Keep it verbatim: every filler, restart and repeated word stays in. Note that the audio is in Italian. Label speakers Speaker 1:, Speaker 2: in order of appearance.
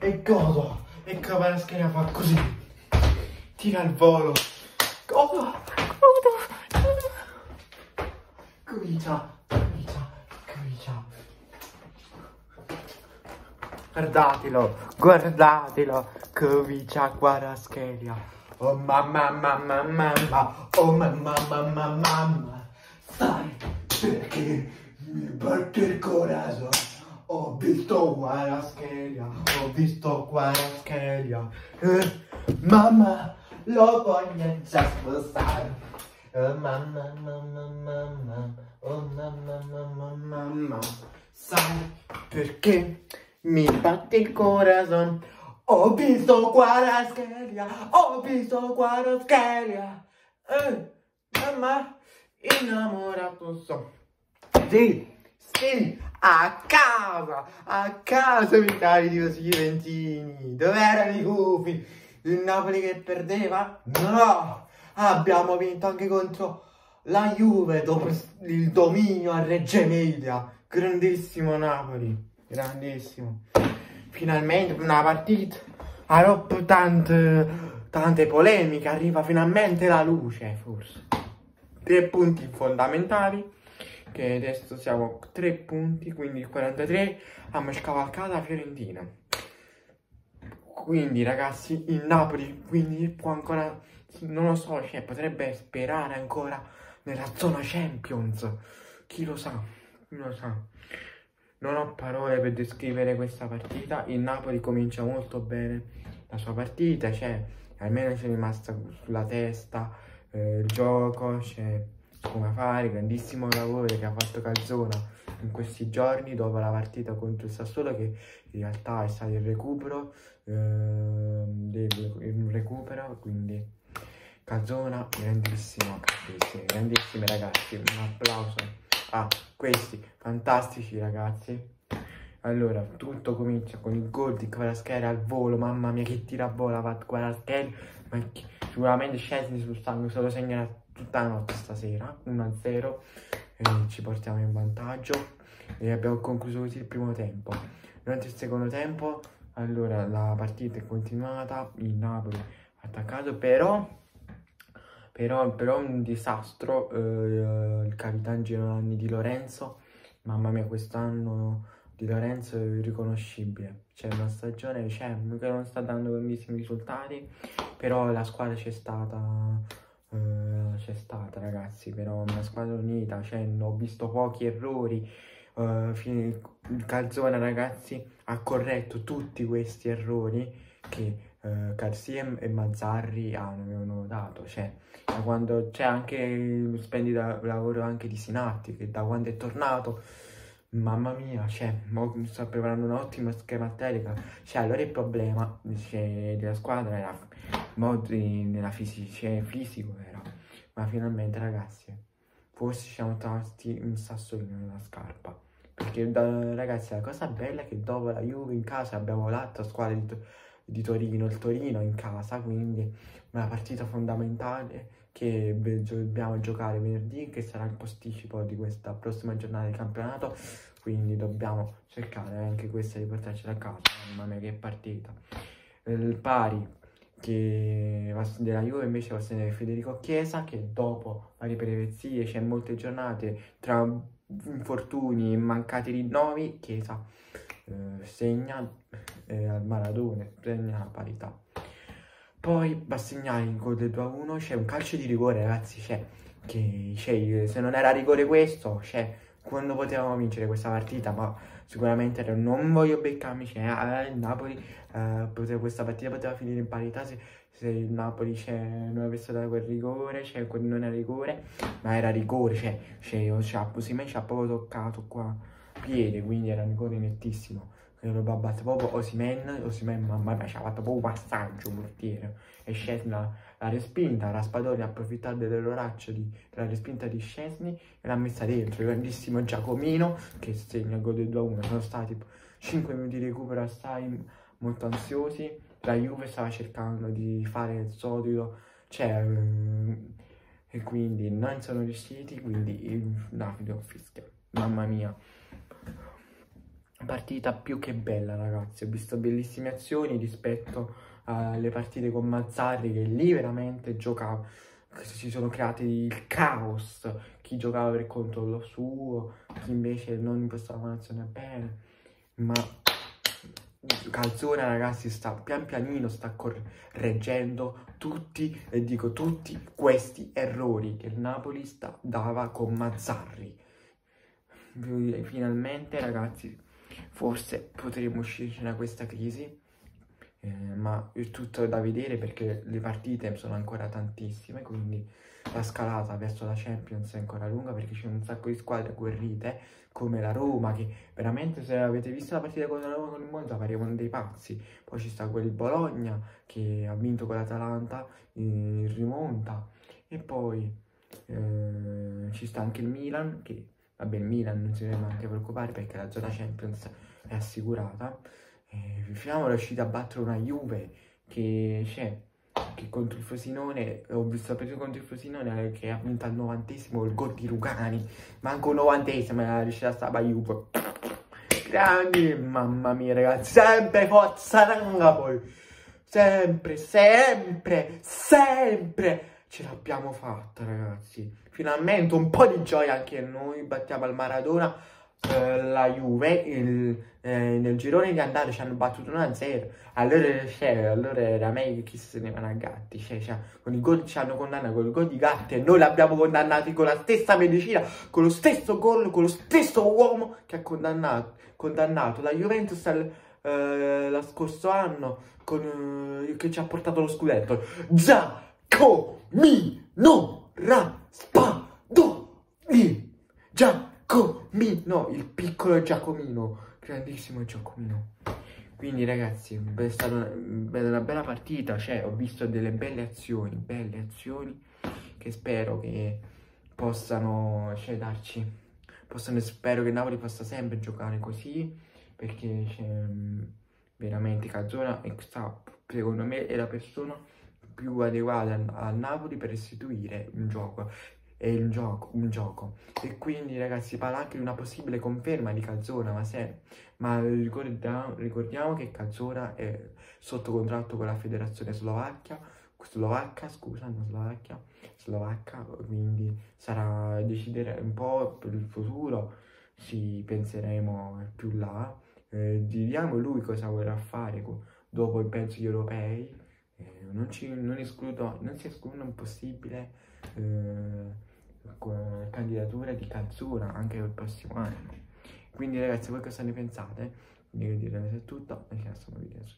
Speaker 1: e godo. E Kvaratskhelia fa così, tira il volo, godo, godo. Comincia, comincia, comincia. Guardatelo, guardatelo, comincia Kvaratskhelia. Oh mamma, mamma, mamma, oh mamma, mamma, mamma. Sai perché mi batte il corazon? Ho visto Kvaratskhelia, ho visto Kvaratskhelia. Eh, mamma, lo voglio già sposare. Oh mamma, mamma, mamma, oh mamma, mamma, mamma. Sai perché mi batte il corazon? Ho visto Kvaratskhelia, ho visto Kvaratskhelia. Eh, mamma, innamorato so. Sì, sì, a casa, a casa mi cari di così Juventini. Dove erano i gufi? Il Napoli che perdeva? No, abbiamo vinto anche contro la Juve dopo il dominio a Reggio Emilia. Grandissimo Napoli, grandissimo. Finalmente una partita, dopo tante, tante polemiche, arriva finalmente la luce, forse. Tre punti fondamentali, che adesso siamo tre punti, quindi il quarantatré, abbiamo scavalcato la Fiorentina. Quindi ragazzi, il Napoli, quindi può ancora, non lo so, cioè, potrebbe sperare ancora nella zona Champions. Chi lo sa, chi lo sa. Non ho parole per descrivere questa partita. Il Napoli comincia molto bene la sua partita, cioè almeno c'è rimasta sulla testa eh, il gioco, c'è come fare, grandissimo lavoro che ha fatto Calzona in questi giorni dopo la partita contro il Sassuolo, che in realtà è stato il recupero, eh, del, il recupero, quindi Calzona grandissimo, grandissimi, grandissimi ragazzi, un applauso a questi fantastici ragazzi. Allora, tutto comincia con il gol di Kvaratskhelia al volo, mamma mia che tira a volo va Kvaratskhelia, ma che, sicuramente Szczęsny sul sangue se lo segnerà tutta la notte stasera, uno a zero, e ci portiamo in vantaggio e abbiamo concluso così il primo tempo. Durante il secondo tempo, allora, la partita è continuata, il Napoli ha attaccato, però... Però, però un disastro, eh, il capitano Giovanni Di Lorenzo, mamma mia quest'anno Di Lorenzo è irriconoscibile, c'è una stagione c'è, che non sta dando grandissimi risultati, però la squadra c'è stata, eh, c'è stata ragazzi, però una squadra unita, cioè, ho visto pochi errori, eh, il Calzona ragazzi ha corretto tutti questi errori che Uh, Carsiem e Mazzarri hanno dato, cioè da quando c'è anche il splendido lavoro anche di Sinatti, che da quando è tornato, mamma mia, cioè mo sta preparando un'ottima schema tecnica, cioè allora il problema cioè, della squadra era Modri nella fisica, cioè, fisico era, ma finalmente ragazzi forse ci siamo trovati un sassolino nella scarpa, perché da, ragazzi la cosa bella è che dopo la Juve in casa abbiamo l'altra squadra di di Torino, il Torino in casa, quindi una partita fondamentale che dobbiamo giocare venerdì, che sarà il posticipo di questa prossima giornata di campionato, quindi dobbiamo cercare anche questa di portarcela a casa. Mamma mia che partita. Il pari che della Juve invece va a segnare Federico Chiesa, che dopo varie peripezie, c'è molte giornate tra infortuni e mancati rinnovi, Chiesa eh, segna eh, al Maradona, segna la parità. Poi va a segnare il gol del due a uno, c'è un calcio di rigore ragazzi, c'è che cioè, se non era rigore questo, cioè quando potevamo vincere questa partita, ma sicuramente era, non voglio beccarmi, cioè, eh, il Napoli eh, poteva, questa partita poteva finire in parità se, se il Napoli cioè, non avesse dato quel rigore, cioè quel non era rigore, ma era rigore, cioè, cioè, cioè Osimhen ci ha proprio toccato qua piede, quindi era un rigore nettissimo. Lo babbatte proprio Osimhen, Osimhen mamma mia ci ha fatto proprio un passaggio portiere, e Szczęsny la, la respinta, Raspadori ha approfittato dell'oraccio della respinta di Szczęsny e l'ha messa dentro, il grandissimo Giacomino che segna il gol del due a uno. Sono stati cinque minuti di recupero assai molto ansiosi, la Juve stava cercando di fare il solito, cioè, um, e quindi non sono riusciti, quindi il Napoli fischia, mamma mia. partita più che bella, ragazzi. Ho visto bellissime azioni rispetto alle partite con Mazzarri, che lì veramente giocava, si sono creati il caos, chi giocava per conto suo, chi invece non impostava un'azione bene, ma Calzona, ragazzi, sta pian pianino sta correggendo tutti, e dico tutti, questi errori che il Napoli sta, dava con Mazzarri. Finalmente, ragazzi, forse potremo uscire da questa crisi, eh, ma è tutto da vedere perché le partite sono ancora tantissime, quindi la scalata verso la Champions è ancora lunga, perché c'è un sacco di squadre agguerrite come la Roma, che veramente, se avete visto la partita con la Roma con il Monza, parevano dei pazzi. Poi ci sta quel Bologna che ha vinto con l'Atalanta, eh, rimonta, e poi eh, ci sta anche il Milan, che vabbè, il Milan non si deve neanche preoccupare perché la zona Champions è assicurata. Eh, siamo riusciti a battere una Juve che c'è, che contro il Frosinone, ho visto la partita contro il Frosinone che ha vinto al novantesimo il gol di Rugani, manco novantesimo era riuscita a stare la Juve. Grandi, mamma mia, ragazzi, sempre forza Napoli, sempre, sempre, sempre ce l'abbiamo fatta, ragazzi. Finalmente un po' di gioia anche noi, battiamo al Maradona. Uh, la Juve il, eh, nel girone di andata ci hanno battuto uno a zero, allora, cioè, allora era meglio che se ne vanno a Gatti, cioè, cioè, con i gol ci hanno condannato con il gol di Gatti e noi l'abbiamo condannati con la stessa medicina, con lo stesso gol, con lo stesso uomo che ha condannato, condannato la Juventus al, eh, lo scorso anno con, eh, che ci ha portato lo scudetto. Giacomino Raspadori, Giacomino, il piccolo Giacomino, grandissimo Giacomino. Quindi, ragazzi, è stata una, una bella partita, cioè ho visto delle belle azioni, belle azioni che spero che possano, cioè, darci, possano, spero che Napoli possa sempre giocare così, perché c'è veramente Calzona, e sta, secondo me è la persona più adeguata al Napoli per restituire un gioco. È il gioco, un gioco. E quindi, ragazzi, parla anche di una possibile conferma di Calzona, ma se ma ricordiamo, ricordiamo che Calzona è sotto contratto con la federazione slovacchia, slovacca, scusa, non Slovacchia, slovacca, quindi sarà decidere un po' per il futuro, ci penseremo più là, eh, diriamo lui cosa vorrà fare dopo, penso, gli europei, eh, non, ci, non, escludo, non si esclude un possibile eh, candidatura di Calzona anche per il prossimo anno. Quindi, ragazzi, voi cosa ne pensate? Quindi, io direi che è tutto, e ci vediamo su